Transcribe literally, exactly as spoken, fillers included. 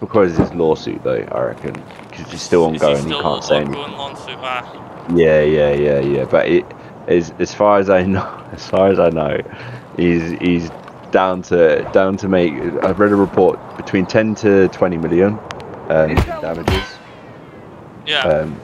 because of his lawsuit, though. I reckon because it's still ongoing. Is he He still can't say anything. ongoing lawsuit? Ah. Yeah, yeah, yeah, yeah. But it is, as far as I know, as far as I know, he's he's down to down to make. I've read a report between ten to twenty million um, damages. Yeah. Um,